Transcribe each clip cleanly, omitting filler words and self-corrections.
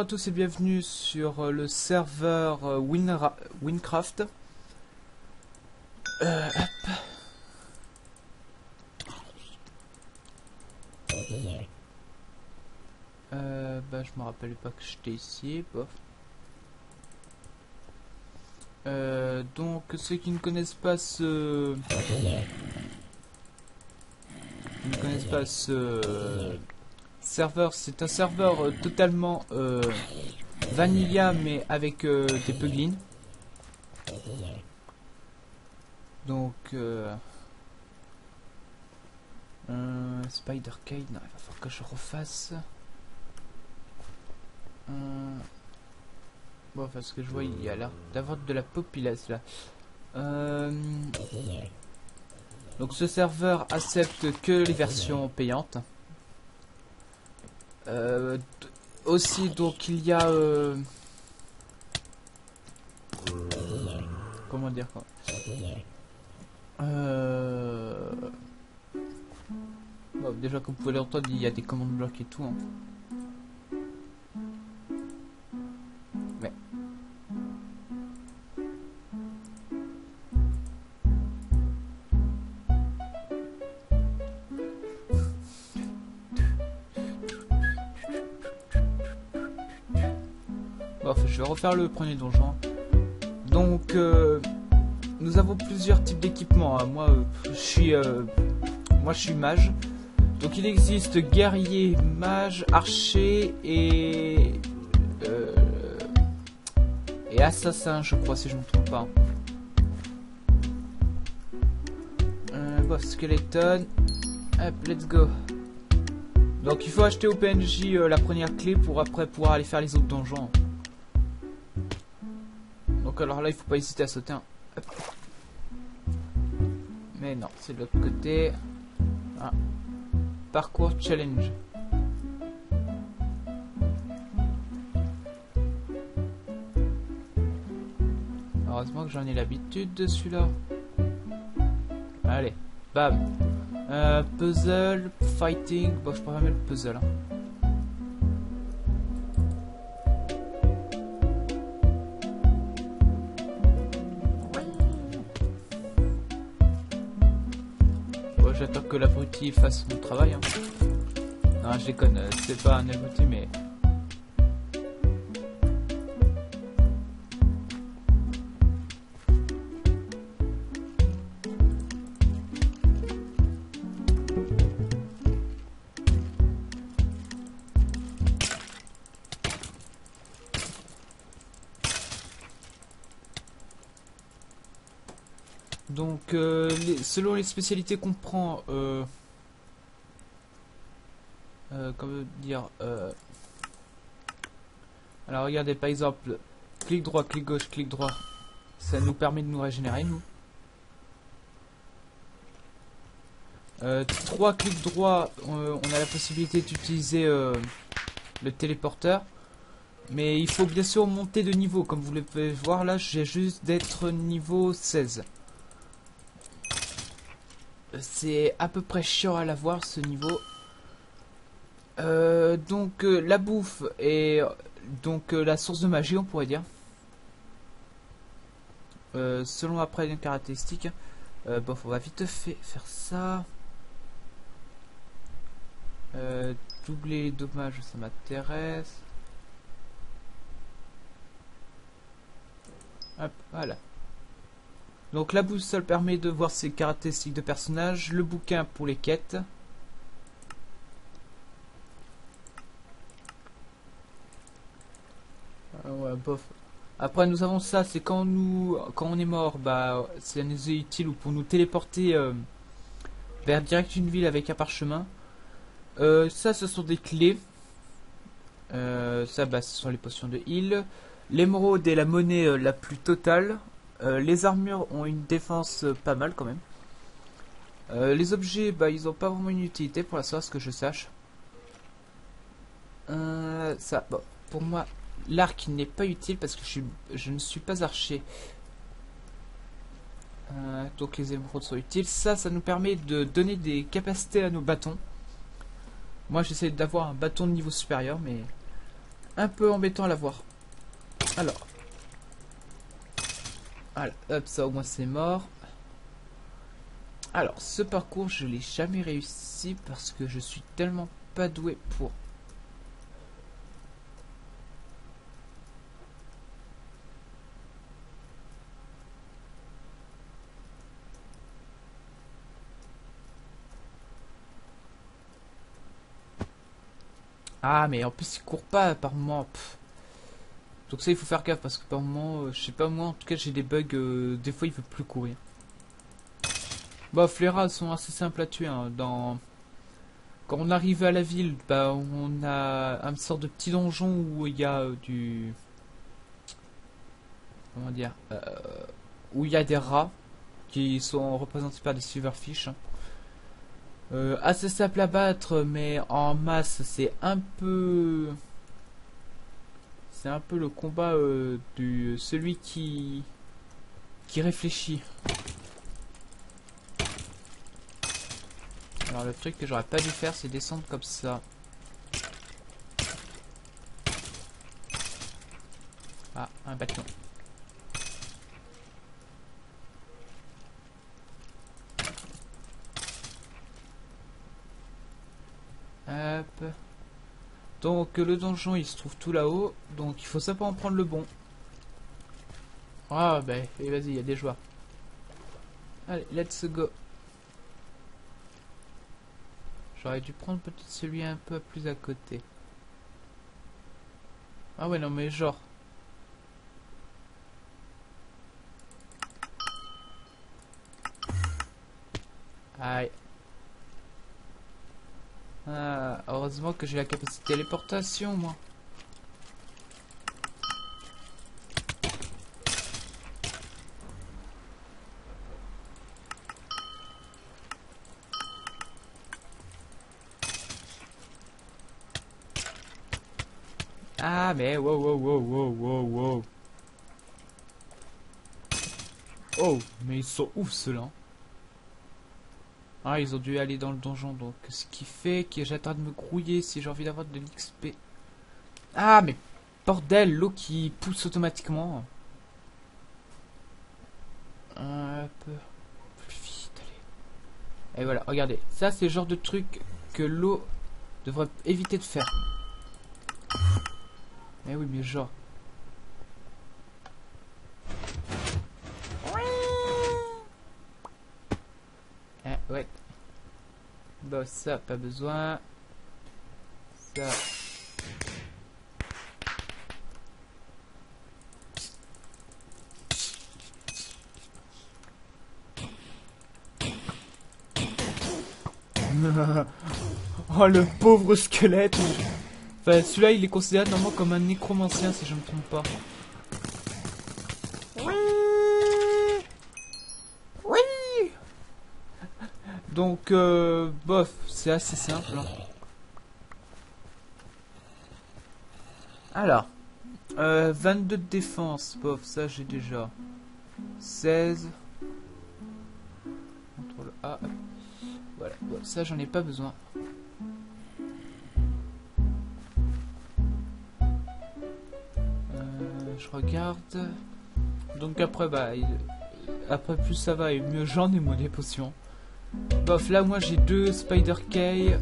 Bonjour à tous et bienvenue sur le serveur Winecraft. Hop. Je me rappelais pas que j'étais ici. Bof. Donc ceux qui ne connaissent pas ce serveur, c'est un serveur totalement vanilla mais avec des plugins. Donc Spidercade, non, il va falloir que je refasse. Bon, parce que je vois il y a l'air d'avoir de la populace là. Donc ce serveur accepte que les versions payantes. Aussi donc il y a comment dire quoi. Bon, déjà comme vous pouvez l'entendre il y a des commandes blocs et tout hein. Mais bon, je vais refaire le premier donjon. Donc nous avons plusieurs types d'équipements hein. Moi je suis mage. Donc il existe guerrier, mage, archer et assassin, je crois, si je ne me trompe pas. Bon, skeleton. Hop, let's go. Donc il faut acheter au PNJ la première clé pour après pouvoir aller faire les autres donjons. Donc alors là, il faut pas hésiter à sauter. Hein. Hop. Mais non, c'est de l'autre côté. Ah. Parcours challenge. Heureusement que j'en ai l'habitude de celui-là. Allez, bam. Puzzle, fighting. Bon, je préfère mettre le puzzle. Hein. Bon, j'attends que l'abruti fasse son travail. Hein. Non, je déconne, c'est pas un abruti, mais. Donc, selon les spécialités qu'on prend, comment dire, alors regardez par exemple, clic droit, clic gauche, clic droit, ça nous permet de nous régénérer nous. 3 clics droits, on a la possibilité d'utiliser le téléporteur. Mais il faut bien sûr monter de niveau, comme vous le pouvez voir là, j'ai juste d'être niveau 16. C'est à peu près chiant à l'avoir ce niveau. Donc la bouffe est donc la source de magie, on pourrait dire. Selon après les caractéristiques. Bon, on va vite faire ça. Doubler les dommages, ça m'intéresse. Hop, voilà. Donc la boussole permet de voir ses caractéristiques de personnage, le bouquin pour les quêtes. Ouais, bof. Après nous avons ça, c'est quand on est mort, bah ça nous est utile ou pour nous téléporter vers direct une ville avec un parchemin. Ça ce sont des clés. Ça bah ce sont les potions de heal. L'émeraude est la monnaie la plus totale. Les armures ont une défense pas mal quand même. Les objets, bah ils ont pas vraiment une utilité pour l'instant, à ce que je sache. Ça, bon, pour moi, l'arc n'est pas utile parce que je ne suis pas archer. Donc les émeraudes sont utiles. Ça nous permet de donner des capacités à nos bâtons. Moi j'essaie d'avoir un bâton de niveau supérieur, mais un peu embêtant à la voir. Alors. Voilà, hop, ça au moins c'est mort. Alors, ce parcours, je l'ai jamais réussi parce que je suis tellement pas doué pour... Ah, mais en plus, il court pas par moment. Pff. Donc ça, il faut faire gaffe parce que par moment, je sais pas moi, en tout cas, j'ai des bugs. Des fois, il veut plus courir. Bof, les rats sont assez simples à tuer. Hein. Quand on arrive à la ville, bah, on a une sorte de petit donjon où il y a du... Comment dire où il y a des rats qui sont représentés par des silverfish. Hein. Assez simple à battre, mais en masse, c'est un peu... C'est un peu le combat du celui qui réfléchit. Alors le truc que j'aurais pas dû faire, c'est descendre comme ça. Ah, un bâton. Hop. Donc le donjon il se trouve tout là-haut, donc il faut simplement prendre le bon. Ah ben vas-y, il y a des joueurs. Allez, let's go. J'aurais dû prendre peut-être celui un peu plus à côté. Ah ouais non mais genre. Aïe. Ah, heureusement que j'ai la capacité de téléportation moi. Ah mais wow wow wow wow wow wow. Oh mais ils sont ouf ceux-là. Ah ils ont dû aller dans le donjon donc ce qui fait que j'attends de me grouiller si j'ai envie d'avoir de l'XP. Ah mais bordel, l'eau qui pousse automatiquement. Un peu plus vite, allez. Et voilà, regardez, ça c'est le genre de truc que l'eau devrait éviter de faire. Eh oui mais genre. Ah ouais. Bon ça pas besoin. Ça. Oh le pauvre squelette. Enfin celui-là il est considéré normalement comme un nécromancien si je ne me trompe pas. Oui. Oui. Donc bof, c'est assez simple. Hein. Alors 22 de défense, bof, ça j'ai déjà. 16. Contrôle A. Voilà, bon, ça j'en ai pas besoin. Je regarde. Donc après bah après plus ça va et mieux j'en ai moins des potions. Bof là moi j'ai 2 Spider Key.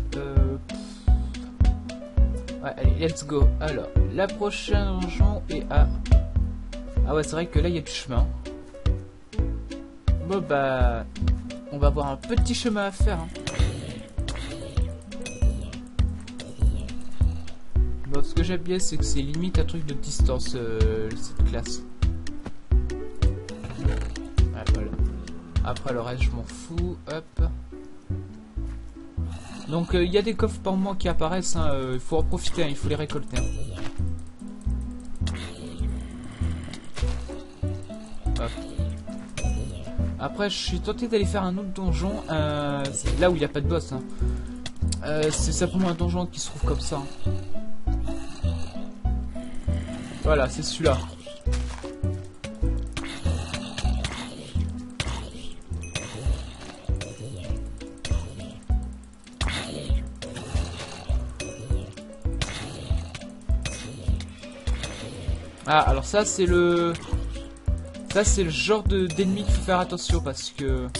Ouais allez let's go. Alors la prochaine donjon est à... Ah ouais c'est vrai que là il y a du chemin. Bon bah on va avoir un petit chemin à faire. Hein. Bon, ce que j'aime bien, c'est que c'est limite un truc de distance, cette classe. Ouais, voilà. Après le reste, je m'en fous. Hop. Donc, il y a des coffres par moment qui apparaissent. Hein, il faut en profiter, hein, il faut les récolter. Hein. Hop. Après, je suis tenté d'aller faire un autre donjon. Là où il n'y a pas de boss. Hein. C'est simplement un donjon qui se trouve comme ça. Hein. Voilà, c'est celui-là. Ah, alors ça c'est le... Ça c'est le genre d'ennemi qu'il faut faire attention parce que...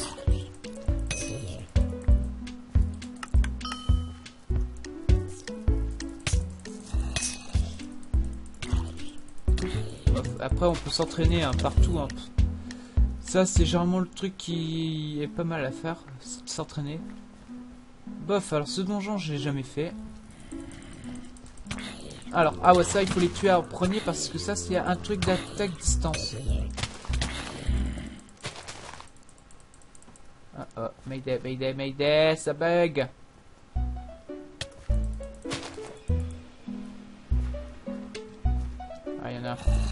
Après on peut s'entraîner hein, partout. Hein. Ça c'est généralement le truc qui est pas mal à faire, c'est de s'entraîner. Bof, alors ce donjon je l'ai jamais fait. Alors, ah ouais ça il faut les tuer en premier parce que ça c'est un truc d'attaque distance. Ah oh, Mayday, Mayday, Mayday, ça bug. Ah y'en a.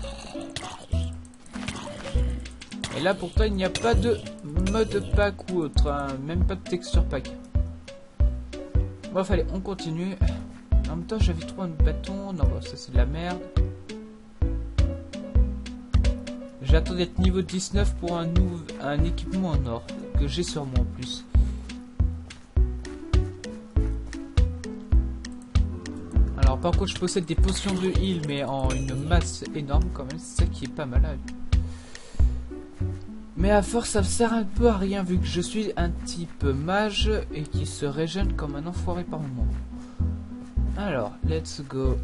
Et là pourtant il n'y a pas de mode pack ou autre, hein, même pas de texture pack. Bon allez on continue. En même temps j'avais trouvé un bâton, non bon, ça c'est de la merde. J'attends d'être niveau 19 pour un équipement en or, que j'ai sur moi en plus. Alors par contre je possède des potions de heal mais en une masse énorme quand même, c'est ça qui est pas mal. Mais à force ça me sert un peu à rien vu que je suis un type mage et qui se régène comme un enfoiré par moment. Alors, let's go.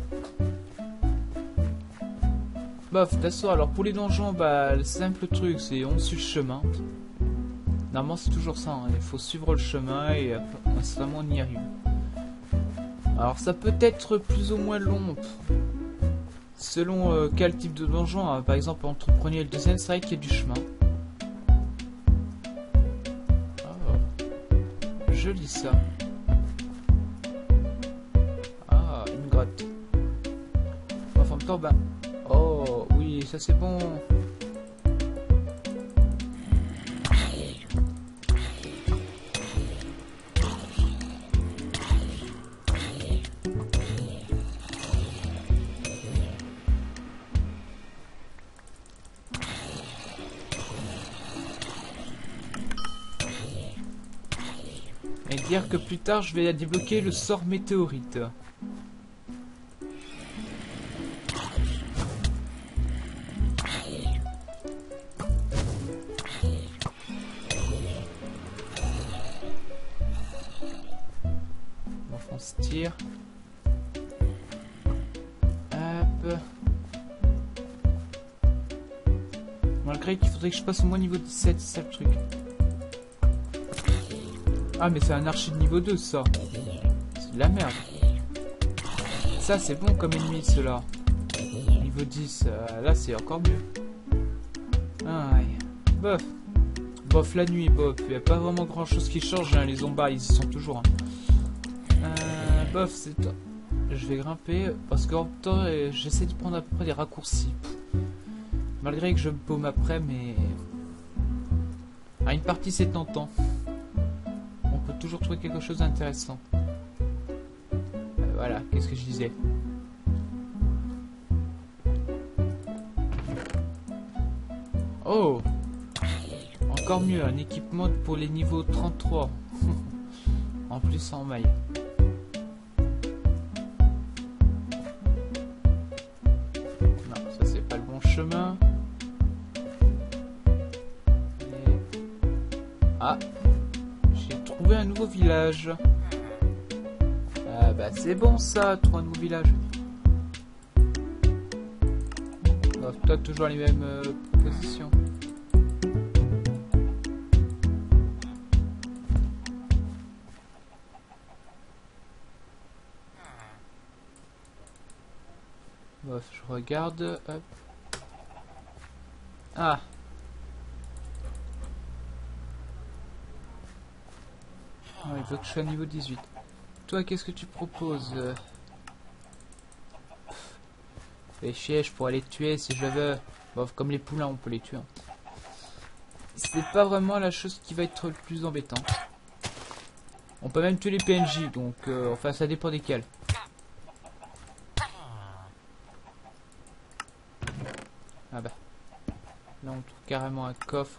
Bof, de toute façon, alors pour les donjons, bah le simple truc c'est on suit le chemin. Normalement c'est toujours ça, hein. Il faut suivre le chemin et vraiment on y arrive. Alors ça peut être plus ou moins long selon quel type de donjon, hein. Par exemple entre le premier et le deuxième c'est vrai qu'il y a du chemin. Joli ça. Ah, une grotte. Enfin, en même temps, bah... Oh, oui, ça c'est bon. Et dire que plus tard je vais débloquer le sort météorite. Donc on se tire. Hop. Malgré qu'il faudrait que je passe au moins niveau 17, c'est ça le truc. Ah mais c'est un archer de niveau 2 ça. C'est de la merde. Ça c'est bon comme ennemi cela. Niveau 10, là c'est encore mieux. Aïe. Bof. Bof la nuit, bof. Il n'y a pas vraiment grand chose qui change, hein. Les zombies ils y sont toujours. Hein. Bof, c'est... Je vais grimper parce qu'en même temps j'essaie de prendre à peu près des raccourcis. Malgré que je me paume après, mais... Ah, une partie c'est tentant. On peut toujours trouver quelque chose d'intéressant. Voilà, qu'est-ce que je disais? Oh! Encore mieux, un équipement pour les niveaux 33. En plus en maille. Non, ça c'est pas le bon chemin. Et... Ah! J'ai trouvé un nouveau village. Ah bah c'est bon ça, trouver un nouveau village. Oh, toi toujours les mêmes positions. Bof, je regarde. Hop. Ah. Oh, il veut que je sois niveau 18. Toi, qu'est-ce que tu proposes? Fais chier, je pourrais les tuer si je veux. Bon, comme les poulains, on peut les tuer. Hein. C'est pas vraiment la chose qui va être le plus embêtante. On peut même tuer les PNJ, donc enfin ça dépend desquels. Ah bah. Là on trouve carrément un coffre.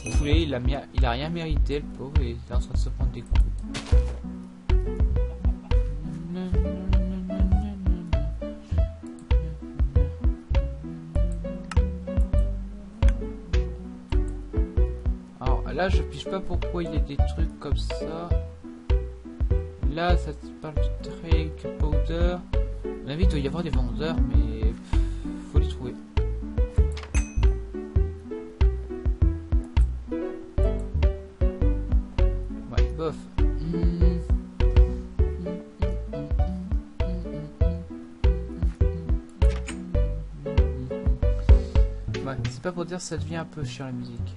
poulet, il a rien mérité, le pauvre, et il est en train de se prendre des coups. Alors là, je pige pas pourquoi il y a des trucs comme ça. Là, ça te parle de trick, powder. À mon avis, il doit y avoir des vendeurs, mais faut les trouver. Ouais, bof. Ouais, c'est pas pour dire que ça devient un peu chiant la musique.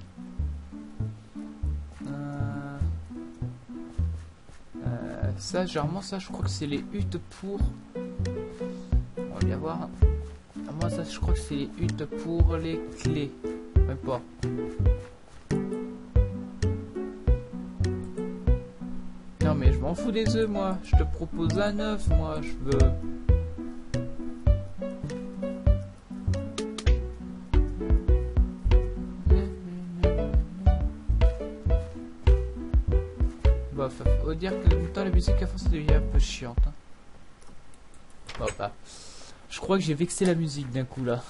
Ça, généralement, ça, je crois que c'est les huttes pour... On va bien voir. Moi, ça, je crois que c'est les huttes pour les clés. Même pas. Non, mais je m'en fous des œufs, moi. Je te propose un œuf, moi. Je veux... Faut dire que le temps la musique à force devient un peu chiante. Hein. Bon, bah, je crois que j'ai vexé la musique d'un coup là.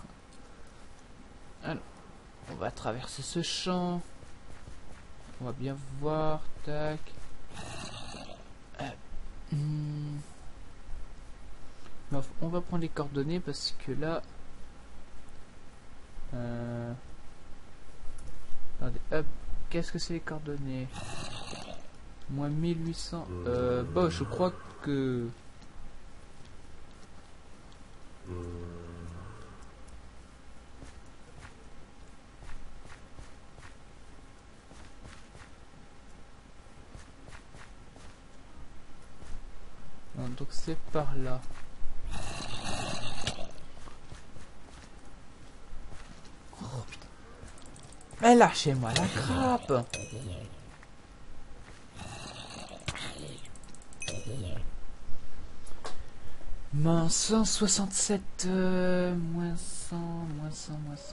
Alors, on va traverser ce champ. On va bien voir. Tac. Bon, on va prendre les coordonnées parce que là. Attendez, hop. Qu'est-ce que c'est les coordonnées? Moins 1800. Bah, je crois que... Non, donc c'est par là. Oh putain. Mais lâchez-moi la grappe. Moins 167, moins 100, moins 100, moins 100.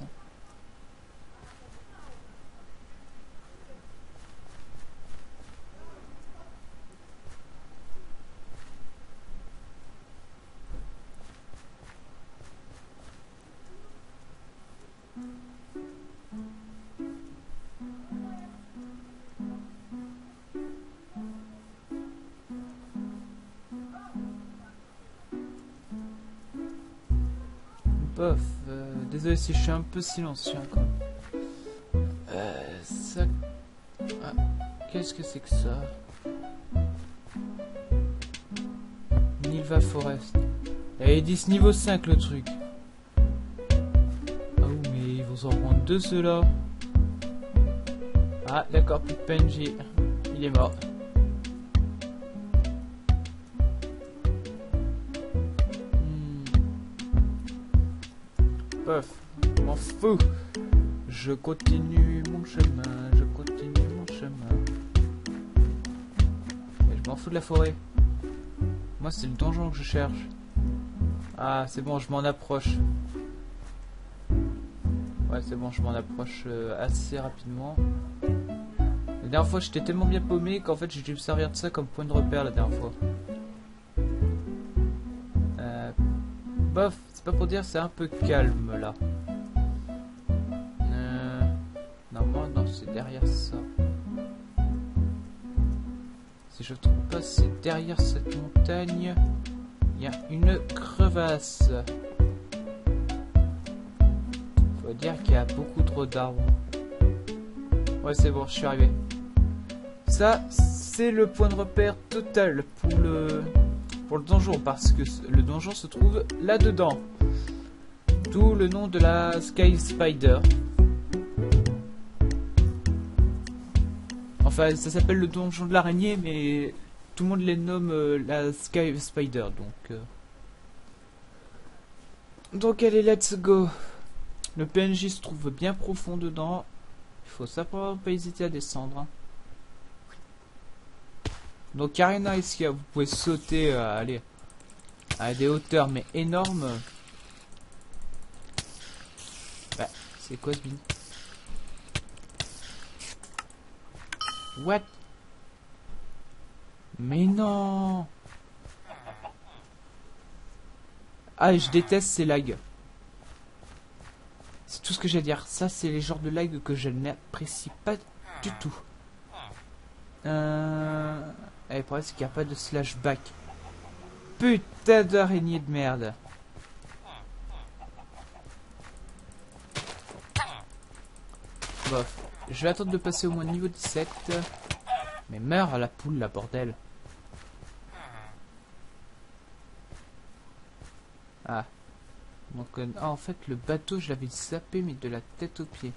Bof, désolé si je suis un peu silencieux quand même. Ça... Ah, qu'est-ce que c'est que ça? Nilva Forest. Et ils disent niveau 5 le truc. Ah oui, mais ils vont s'en prendre deux ceux-là. Ah d'accord, plus de PNJ. Il est mort. Bof, je m'en fous. Je continue mon chemin, je continue mon chemin. Et je m'en fous de la forêt. Moi c'est le donjon que je cherche. Ah c'est bon, je m'en approche. Ouais c'est bon, je m'en approche assez rapidement. La dernière fois j'étais tellement bien paumé qu'en fait j'ai dû me servir de ça comme point de repère la dernière fois. Bof, c'est pas pour dire c'est un peu calme là. Normalement non, c'est derrière ça. Si je trouve pas, c'est derrière cette montagne. Il y a une crevasse. Faut dire qu'il y a beaucoup trop d'arbres. Ouais c'est bon, je suis arrivé. Ça c'est le point de repère total pour le donjon, parce que le donjon se trouve là-dedans. D'où le nom de la Sky Spider. Enfin, ça s'appelle le donjon de l'araignée, mais tout le monde les nomme la Sky Spider, donc allez, let's go. Le PNJ se trouve bien profond dedans. Il faut simplement pas hésiter à descendre. Hein. Donc Arena ici, vous pouvez sauter allez, à des hauteurs mais énormes. Bah, c'est quoi ce bin? What? Mais non! Ah, je déteste ces lags. C'est tout ce que j'ai à dire. Ça, c'est les genres de lags que je n'apprécie pas du tout. Et le problème, c'est qu'il n'y a pas de slashback. Putain d'araignée de merde. Bof. Je vais attendre de passer au moins niveau 17. Mais meurs à la poule, la bordel. Ah. Donc, en fait, le bateau, je l'avais zappé, mais de la tête aux pieds.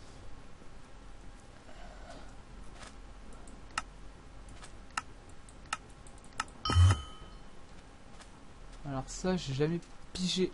Alors ça, j'ai jamais pigé.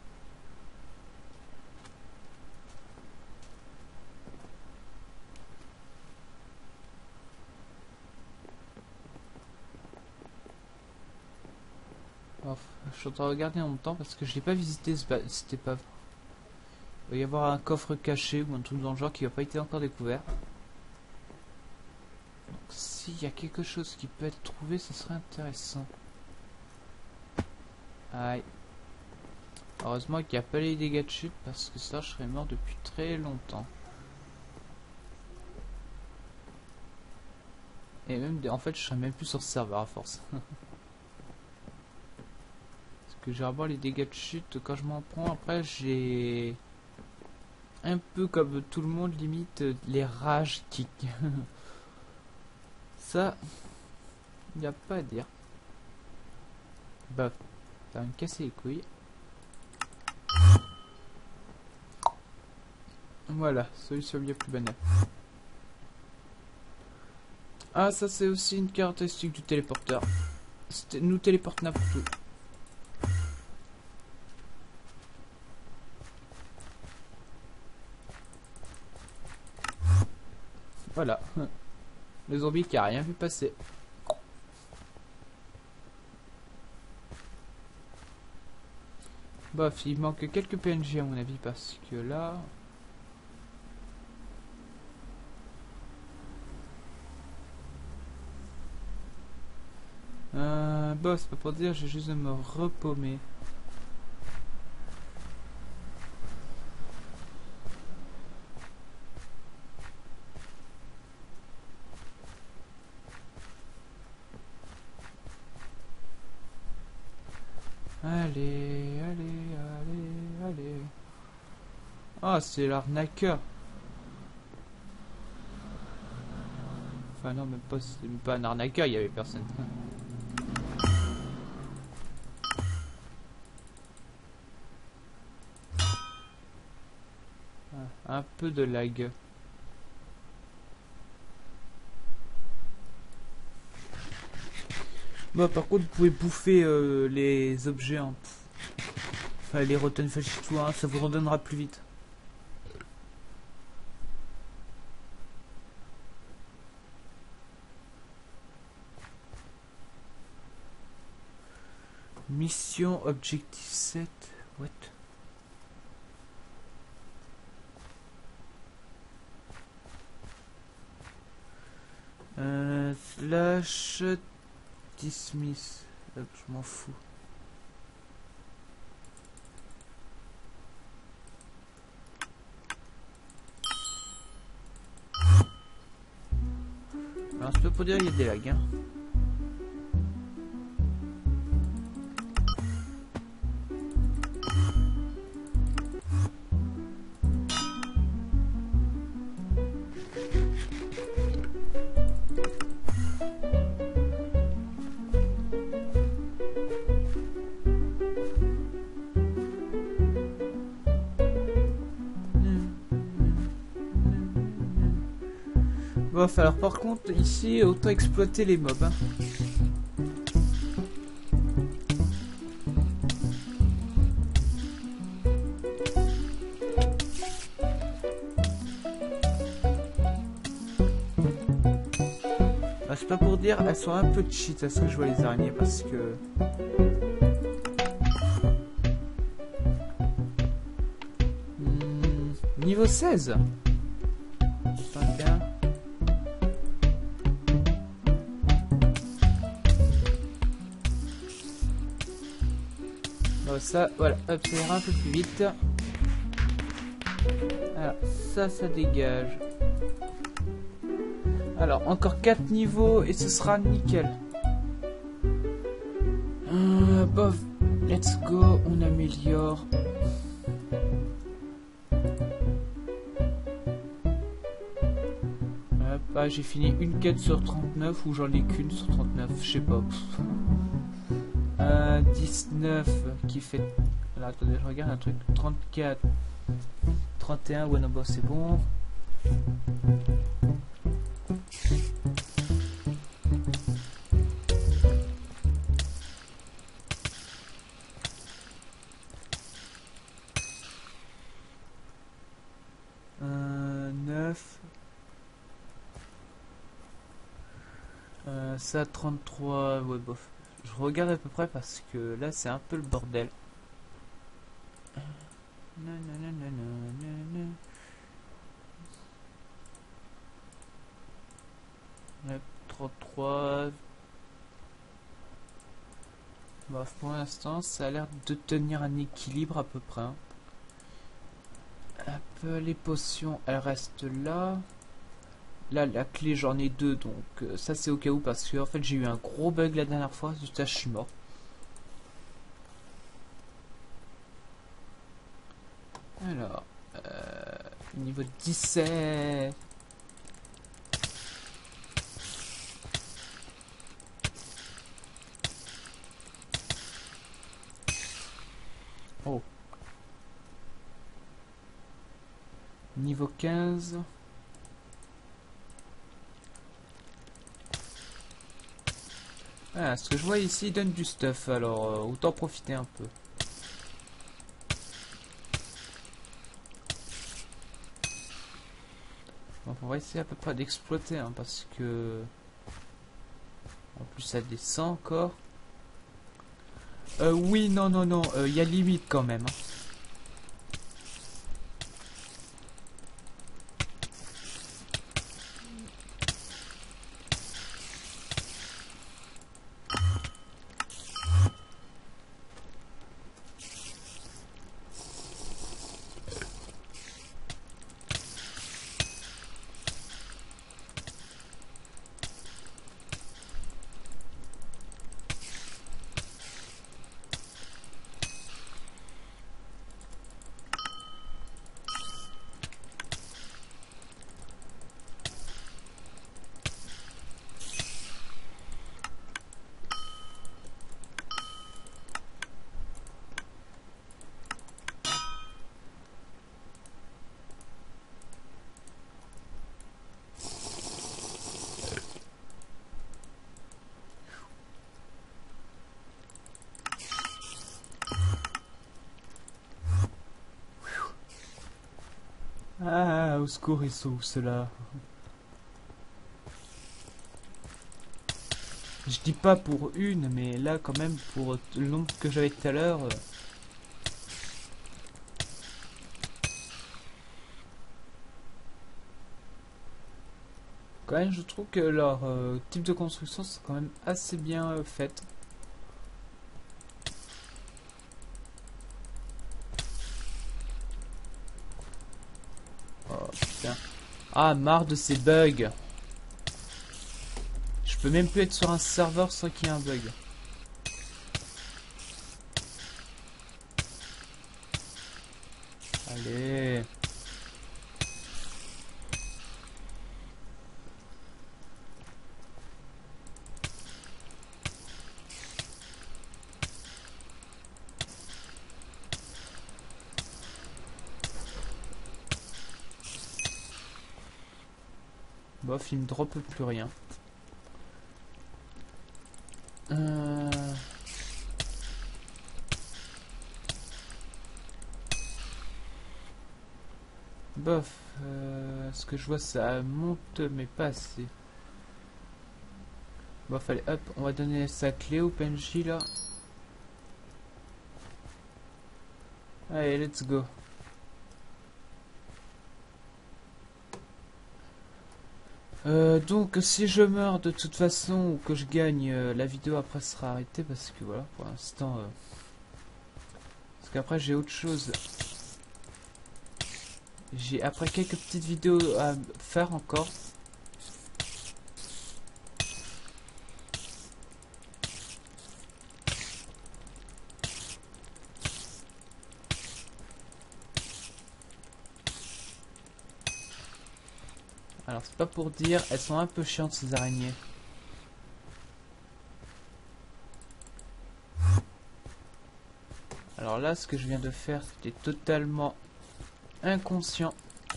Oh, je suis en train de regarder en même temps parce que je l'ai pas visité cette épave. Il va y avoir un coffre caché ou un truc dans le genre qui n'a pas été encore découvert. Donc s'il y a quelque chose qui peut être trouvé, ce serait intéressant. Aïe. Heureusement qu'il n'y a pas les dégâts de chute parce que ça, je serais mort depuis très longtemps. Et même, en fait, je serais même plus sur ce serveur à force. Parce que j'ai avoir les dégâts de chute quand je m'en prends. Après, j'ai un peu comme tout le monde limite les rage kicks. Ça, il n'y a pas à dire. Bah, ça va me casser les couilles. Voilà, solution bien plus banale. Ah, ça c'est aussi une caractéristique du téléporteur. Nous téléporte n'importe où. Voilà. Le zombie qui a rien vu passer. Bof, il manque quelques PNJ à mon avis parce que là... Bon, c'est pas pour dire, j'ai juste de me repaumer. Allez, allez, allez, allez. Ah, c'est l'arnaqueur. Enfin non, même pas, c'est même pas un arnaqueur, il y avait personne. Un peu de lag. Bon, par contre, vous pouvez bouffer les objets, hein. Enfin, les rotten fascistes, hein, ça vous redonnera plus vite. Mission objectif 7. What? Slash dismiss. Hop, je m'en fous. Alors, c'est pas pour dire qu'il y a des lags, hein. Bon, alors par contre, ici, autant exploiter les mobs, hein. Ah, c'est pas pour dire, elles sont un peu cheat à ce que je vois les araignées parce que... Niveau 16. 21. Ça, voilà, hop, ça ira un peu plus vite. Alors, ça dégage. Alors, encore 4 niveaux et ce sera nickel. Bof, let's go, on améliore. Hop, ah, j'ai fini une quête sur 39 ou j'en ai qu'une sur 39, je sais pas. 19 qui fait... Alors, attendez, je regarde un truc. 34, 31, ouais non, bah c'est bon. Ça 33, ouais bof. Je regarde à peu près parce que là c'est un peu le bordel. Ouais, 33. Bof, pour l'instant ça a l'air de tenir un équilibre à peu près. Hein. Hop, les potions elles restent là. Là, la clé, j'en ai 2, donc ça c'est au cas où parce que en fait j'ai eu un gros bug la dernière fois, juste là je suis mort. Alors, niveau 17. Oh. Niveau 15. Ah, ce que je vois ici, il donne du stuff, alors autant profiter un peu. Donc on va essayer à peu près d'exploiter, hein, parce que... En plus ça descend encore. Oui, non, non, non, il y a limite quand même. Hein. Ah, au secours, ils sont où ceux-là? Je dis pas pour une, mais là quand même pour le nombre que j'avais tout à l'heure. Quand même, je trouve que leur type de construction c'est quand même assez bien fait. Oh putain. Ah, marre de ces bugs. Je peux même plus être sur un serveur sans qu'il y ait un bug. Allez. Bof, il me droppe plus rien. Bof, ce que je vois ça monte mais pas assez. Bof, allez hop, on va donner sa clé au PNJ là. Allez, let's go. Donc si je meurs de toute façon ou que je gagne, la vidéo après sera arrêtée parce que voilà, pour l'instant qu'après j'ai autre chose. J'ai après quelques petites vidéos à faire encore. Alors c'est pas pour dire, elles sont un peu chiantes ces araignées. Alors là ce que je viens de faire c'était totalement inconscient.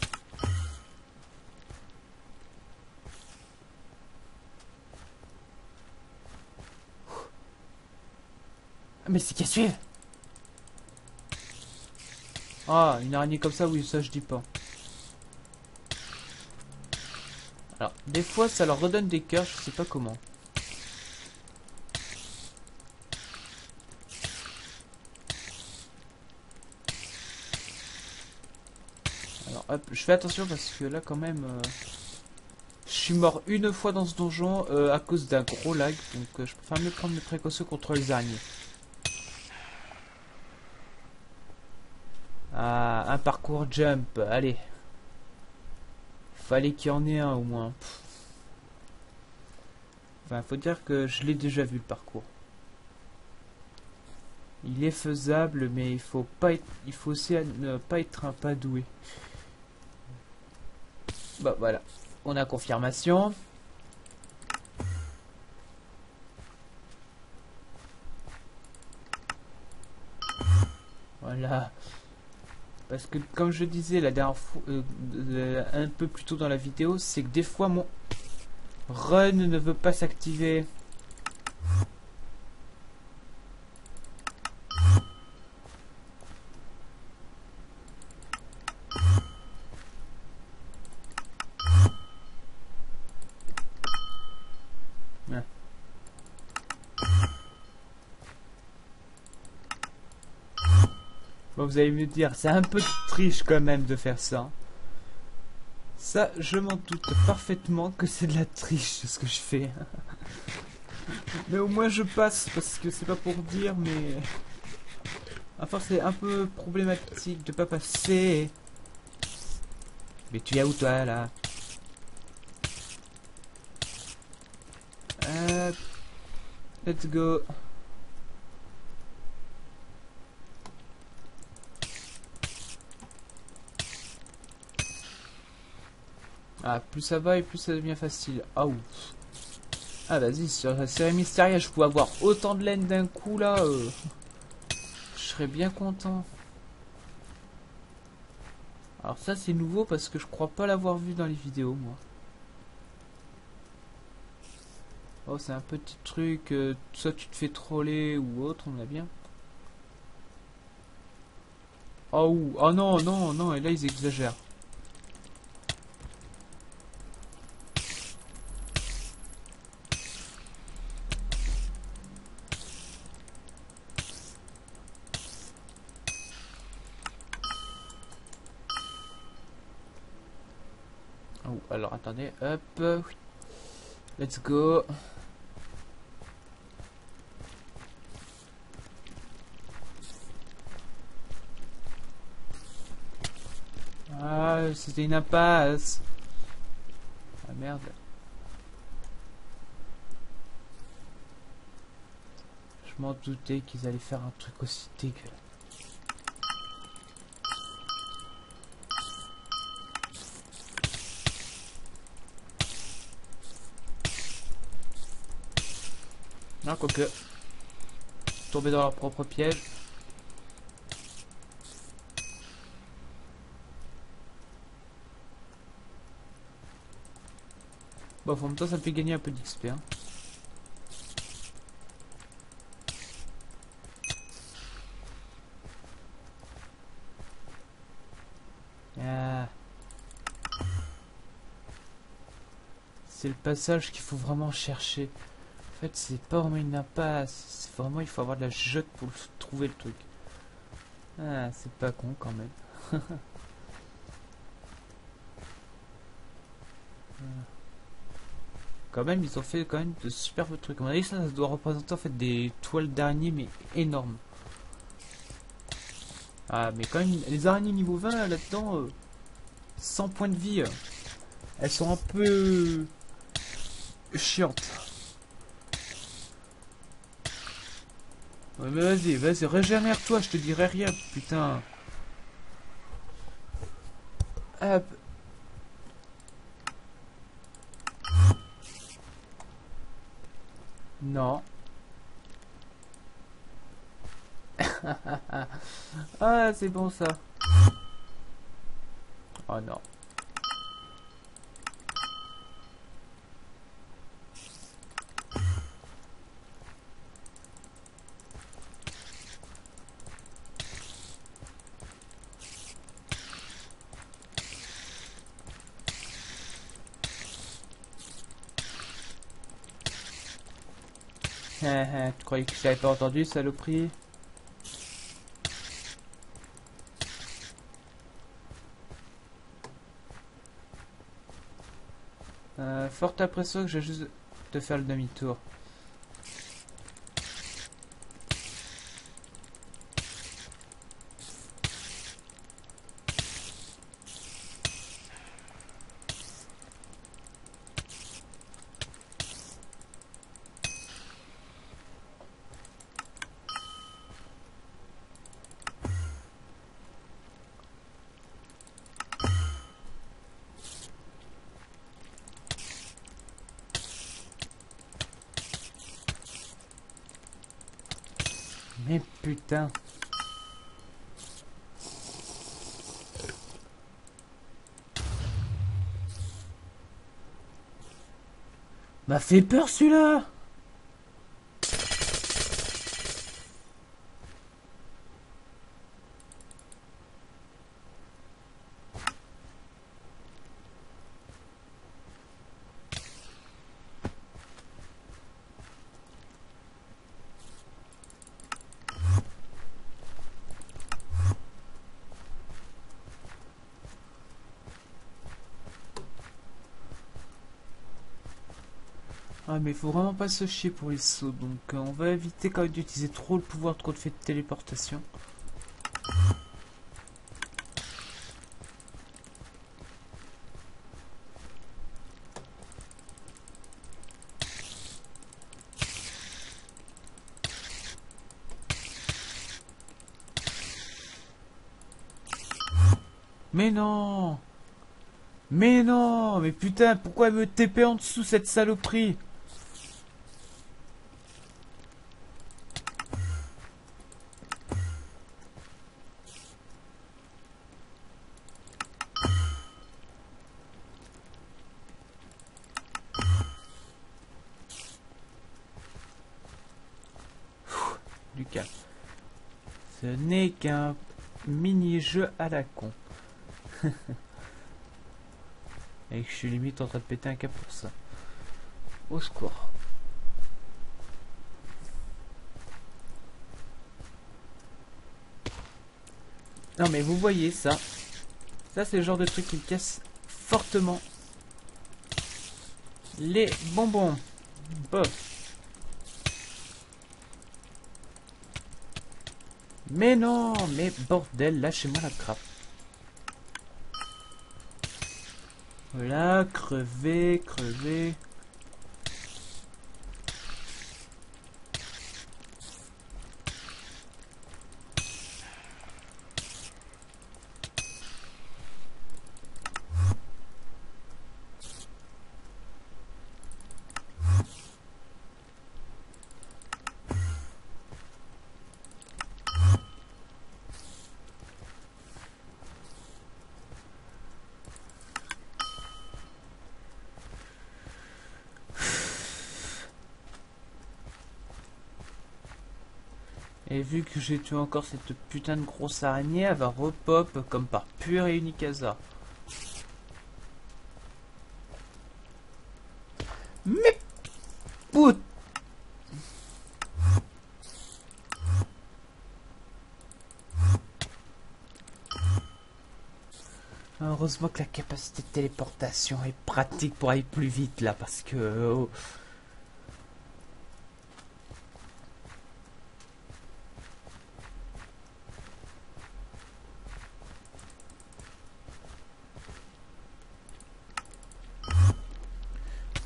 Mais c'est qu'à suivre. Ah, une araignée comme ça, oui, ça je dis pas. Alors, des fois ça leur redonne des cœurs, je sais pas comment. Alors hop, je fais attention parce que là quand même... je suis mort une fois dans ce donjon à cause d'un gros lag, donc je préfère mieux prendre mes précautions contre les araignées. Ah, un parcours jump, allez. Fallait qu'il y en ait un au moins. Enfin, faut dire que je l'ai déjà vu le parcours. Il est faisable, mais il faut aussi ne pas être un pas doué. Bah voilà, on a confirmation. Voilà. Parce que comme je disais la dernière fois, un peu plus tôt dans la vidéo, c'est que des fois mon run ne veut pas s'activer. Bon, vous allez me dire, c'est un peu de triche quand même de faire ça. Ça, je m'en doute parfaitement que c'est de la triche ce que je fais. Mais au moins je passe, parce que c'est pas pour dire, mais... Enfin, c'est un peu problématique de pas passer. Mais tu es où toi, là? Let's go. Ah, plus ça va et plus ça devient facile. Ah, ouf. Ah, vas-y, sur la série Mysteria, je pouvais avoir autant de laine d'un coup, là. Je serais bien content. Alors ça, c'est nouveau parce que je crois pas l'avoir vu dans les vidéos, moi. Oh, c'est un petit truc, soit tu te fais troller ou autre, on a bien. Oh, oh non, non, non, et là, ils exagèrent. Oh, alors attendez, hop, let's go. Ah, c'était une impasse. Ah merde. Je m'en doutais qu'ils allaient faire un truc aussi dégueulasse. Non, quoique. Tomber dans leur propre piège. Bon, en même temps, ça me fait gagner un peu d'XP. Hein. Ah. C'est le passage qu'il faut vraiment chercher. En fait, c'est pas vraiment une impasse. C'est vraiment, il faut avoir de la jotte pour trouver le truc. Ah, c'est pas con quand même. Quand même, ils ont fait quand même de superbes trucs. À mon avis, ça doit représenter en fait des toiles d'araignée, mais énormes. Ah, mais quand même, les araignées niveau 20 là-dedans, 100 points de vie, elles sont un peu chiantes. Ouais, mais vas-y, régénère-toi, je te dirai rien, putain. Hop. Non. Ah, c'est bon ça. Oh non. Tu croyais que je t'avais pas entendu, saloperie? Forte impression que j'ai juste de faire le demi-tour. Mais putain. M'a fait peur celui-là. Ah mais il faut vraiment pas se chier pour les sauts, donc on va éviter quand même d'utiliser trop le pouvoir trop de fait de téléportation. Mais non. Mais non. Mais putain, pourquoi elle me TP en dessous cette saloperie? Lucas. Ce n'est qu'un mini-jeu à la con. Et que je suis limite en train de péter un câble pour ça. Au secours. Non mais vous voyez ça. Ça c'est le genre de truc qui me casse fortement les bonbons. Bof. Mais non, mais bordel, lâchez-moi la grappe. Voilà, crever, crever. Et vu que j'ai tué encore cette putain de grosse araignée, elle va repop comme par pur et unique hasard. Mais put... Heureusement que la capacité de téléportation est pratique pour aller plus vite là, parce que... oh.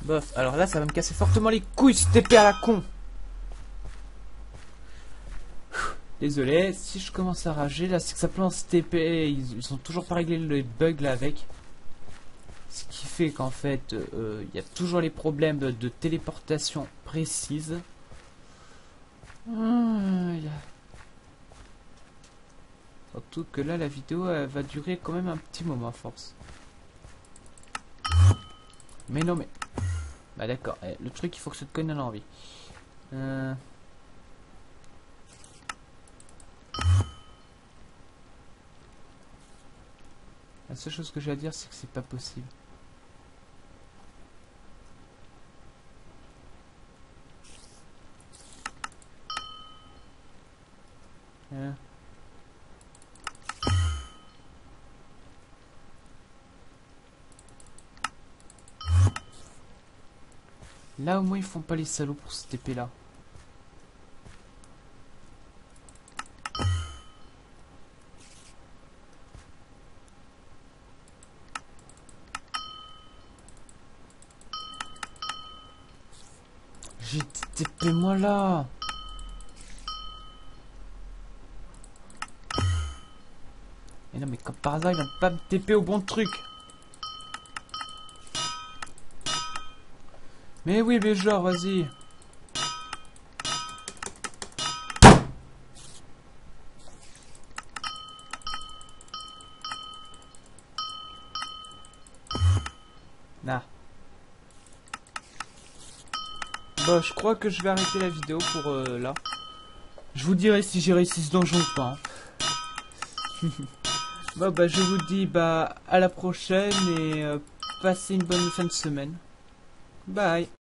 Bof, alors là ça va me casser fortement les couilles ce TP à la con. Désolé, si je commence à rager, là c'est que ça plante ce TP, ils ont toujours pas réglé les bugs là avec. Ce qui fait qu'en fait, il y a toujours les problèmes de téléportation précise. Surtout que là la vidéo elle va durer quand même un petit moment à force. Mais non mais... Bah d'accord, le truc il faut que cette conne ait envie. La seule chose que j'ai à dire c'est que c'est pas possible. Là au moins ils font pas les salauds pour ce TP là. J'ai TP moi là. Mais non mais comme par hasard il va pas me TP au bon truc. Mais oui mais genre vas-y. Nah. Bah je crois que je vais arrêter la vidéo pour là. Je vous dirai si j'ai réussi ce donjon ou pas. Bon bah je vous dis bah à la prochaine et passez une bonne fin de semaine. Bye.